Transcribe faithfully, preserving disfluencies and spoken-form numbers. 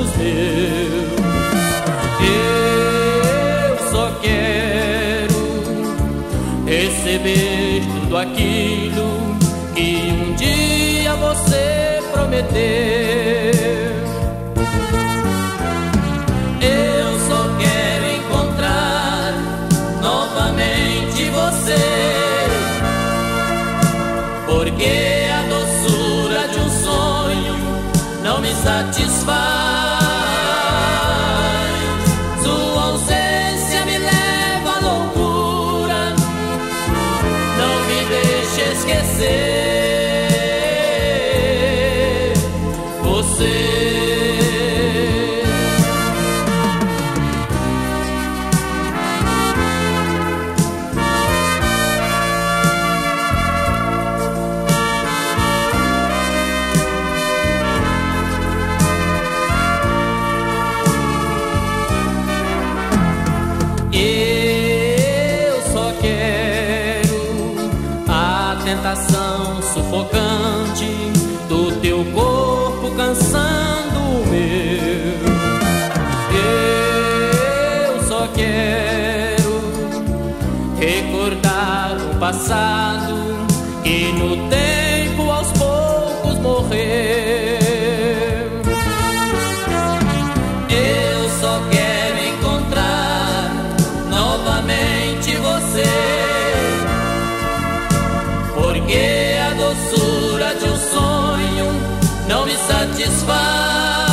olhos meus. Eu só quero receber tudo aquilo que um dia você prometeu. Eu só quero encontrar novamente você, porque a doçura de um sonho não me satisfaz. Sua ausência me leva à loucura, não me deixe esquecer você. Eu só quero a tentação sufocante do teu corpo cansando o meu. Eu só quero recordar o passado que no tempo aos poucos morreu. Eu só quero encontrar novamente você, porque a doçura de um sonho não me satisfaz.